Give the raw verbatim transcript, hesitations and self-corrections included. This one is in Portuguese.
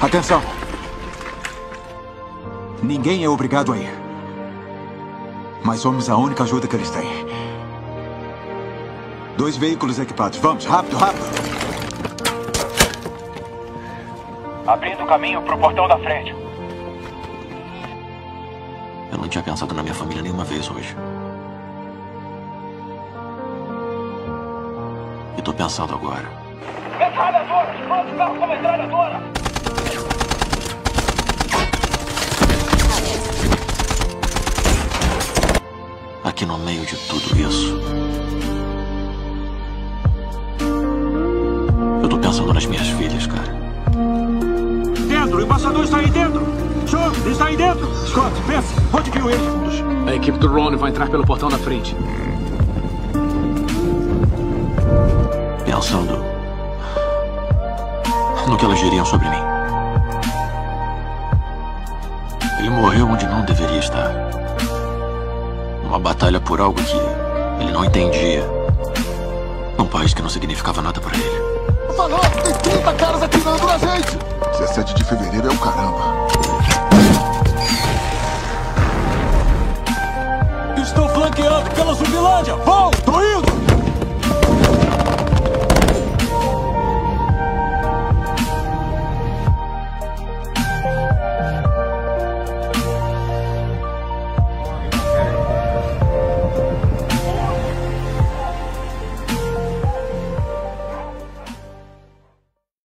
Atenção. Ninguém é obrigado a ir. Mas somos a única ajuda que eles têm. Dois veículos equipados. Vamos, rápido, rápido. Abrindo o caminho pro portão da frente. Eu não tinha pensado na minha família nenhuma vez hoje. E tô pensando agora. Metralhadora! Pronto, carro com metralhadora! Aqui no meio de tudo isso, eu tô pensando nas minhas filhas, cara. Dentro! O embaixador está aí dentro! Sean, ele está aí dentro! Scott, pense! Onde viu eles? A equipe do Ron vai entrar pelo portão da frente. Pensando no que elas diriam sobre mim. Ele morreu onde não deveria estar. Uma batalha por algo que ele não entendia. Num país que não significava nada pra ele. Falou! Tem trinta caras atirando na gente! dezessete de fevereiro é o caramba. Estou flanqueado pela Zumbilândia! Vão! Tô indo!